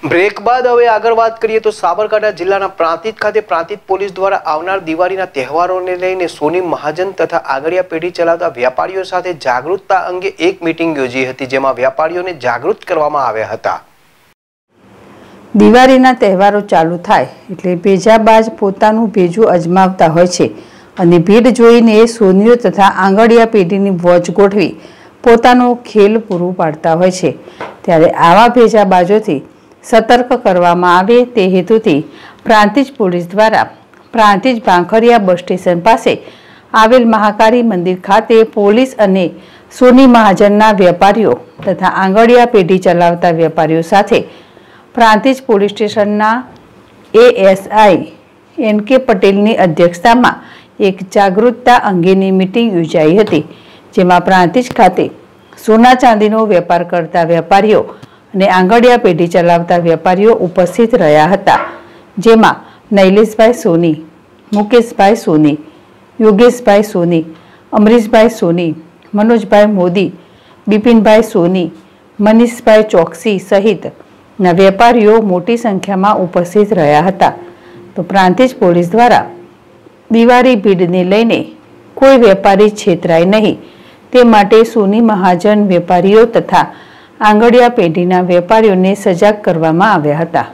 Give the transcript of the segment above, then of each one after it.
Break બાદ હવે આગળ વાત કરીએ તો સાબરકાંઠા જિલ્લાના પ્રાંતિજ ખાતે પ્રાંતિજ પોલીસ દ્વારા આવનાર દિવાળીના તહેવારોને લઈને સોની મહાજન તથા આગળિયા પેઢી ચલાવતા વેપારીઓ સાથે જાગૃતતા અંગે એક મીટિંગ યોજી હતી, જેમાં વેપારીઓને જાગૃત કરવામાં આવ્યા હતા। દિવાળીના તહેવારો ચાલુ થાય એટલે ભેજાબાજ પોતાનું ભેજું અજમાવતા હોય છે અને ભીડ જોઈને સોનીઓ તથા આંગળિયા પેઢીની વોચ ગોઠવી પોતાનો ખેલ પૂરું પાડતા હોય છે। ત્યારે આવા ભેજાબાજોથી સતર્ક કરવામાં આવે તે હેતુથી પ્રાંતિજ પોલીસ દ્વારા પ્રાંતિજ ભાંખરિયા બસ સ્ટેશન પાસે આવેલ મહાકાળી મંદિર ખાતે પોલીસ અને સોની મહાજનના વેપારીઓ તથા આંગળિયા પેઢી ચલાવતા વેપારીઓ સાથે પ્રાંતિજ પોલીસ સ્ટેશનના એએસઆઈ એનકે પટેલની અધ્યક્ષતામાં એક જાગૃતતા અંગેની મીટિંગ યોજાઈ હતી, જેમાં પ્રાંતિજ ખાતે સોના ચાંદીનો વેપાર કરતા વેપારીઓ અને આંગળિયા પેઢી ચલાવતા વેપારીઓ ઉપસ્થિત રહ્યા હતા, જેમાં નૈલેશભાઈ સોની, મુકેશભાઈ સોની, યોગેશભાઈ સોની, અમરીશભાઈ સોની, મનોજભાઈ મોદી, બિપિનભાઈ સોની, મનીષભાઈ ચોકસી સહિતના વેપારીઓ મોટી સંખ્યામાં ઉપસ્થિત રહ્યા હતા। તો પ્રાંતિજ પોલીસ દ્વારા દિવાળી ભીડને લઈને કોઈ વેપારી છેતરાય નહીં તે માટે સોની મહાજન વેપારીઓ તથા આંગળિયા પેઢીના વેપારીઓને સજાગ કરવામાં આવ્યા હતા।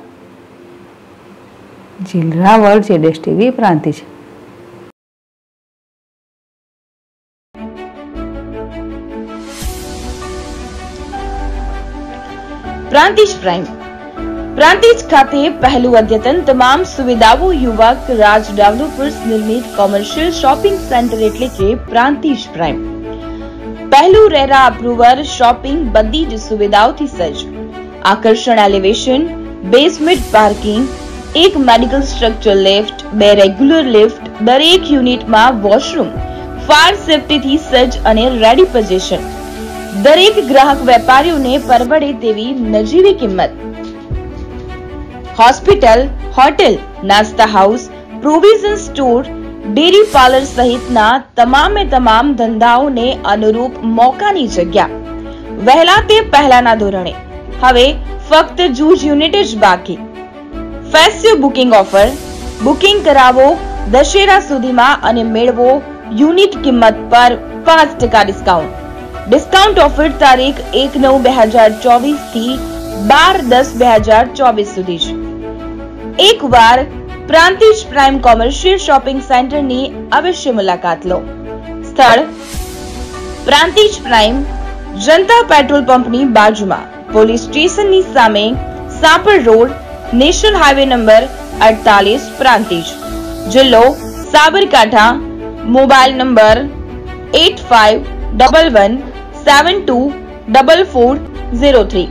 જિલ્લાવળ જેડેશ ટીવી પ્રાંતિજ। પ્રાંતિજ પ્રાઇમ પ્રાંતિજ ખાતે પહેલું અદ્યતન તમામ સુવિધાઓ યુવક રાજ ડેવલપર્સ નિર્મિત કોમર્શિયલ શોપિંગ સેન્ટર એટલે કે પ્રાંતિજ પ્રાઇમ। પહેલું રેરા અપ્રુવર શોપિંગ બધી જ સુવિધાઓથી સજ્જ, આકર્ષણ એલિવેશન, બેઝમેન્ટ પાર્કિંગ, એક medical structure lift, 2 regular lift, દરેક યુનિટમાં વોશરૂમ, ફાયર સેફ્ટીથી સજ્જ અને રેડી પોઝિશન, દરેક ગ્રાહક વેપારીઓને પરવડે તેવી નજીવી કિંમત, હોસ્પિટલ, હોટેલ, નાસ્તા house, provision store, dairy parlour સહિતના તમામે તમામ ધંધાઓને અનુરૂપ મોકાની જગ્યા, વહેલા તે પહેલાના ધોરણે, હવે ફક્ત જૂજ યુનિટ જ બાકી। ફેસ્ટિવ બુકિંગ ઓફર, બુકિંગ કરાવો દશેરા સુધીમાં અને મેળવો યુનિટ કિંમત પર 5% ડિસ્કાઉન્ટ। ડિસ્કાઉન્ટ ઓફર તારીખ 1/9/2024 થી 12/10/2024 સુધી જ। એકવાર પ્રાંતિજ પ્રાઇમ કોમર્શિયલ શોપિંગ સેન્ટરની અવશ્ય મુલાકાત લો। સ્થળ પ્રાંતિજ પ્રાઇમ, જનતા પેટ્રોલ પંપની બાજુમાં, પોલીસ સ્ટેશનની સામે, Sapar road, national highway number 48, Prantij. જિલ્લો Sabarkantha. Mobile number 8511724403,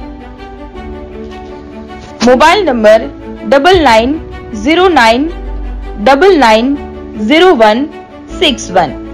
mobile number 9909990161।